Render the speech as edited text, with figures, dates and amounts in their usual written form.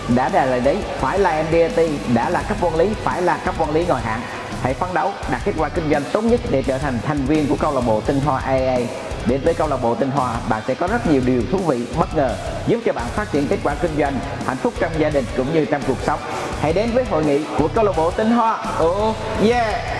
đã là đấy, phải là MDRT, đã là cấp quản lý, phải là cấp quản lý ngồi hạng. Hãy phấn đấu đạt kết quả kinh doanh tốt nhất để trở thành thành viên của câu lạc bộ Tinh Hoa AA. Đến với câu lạc bộ Tinh Hoa, bạn sẽ có rất nhiều điều thú vị, bất ngờ, giúp cho bạn phát triển kết quả kinh doanh, hạnh phúc trong gia đình cũng như trong cuộc sống. Hãy đến với hội nghị của câu lạc bộ Tinh Hoa. Oh yeah!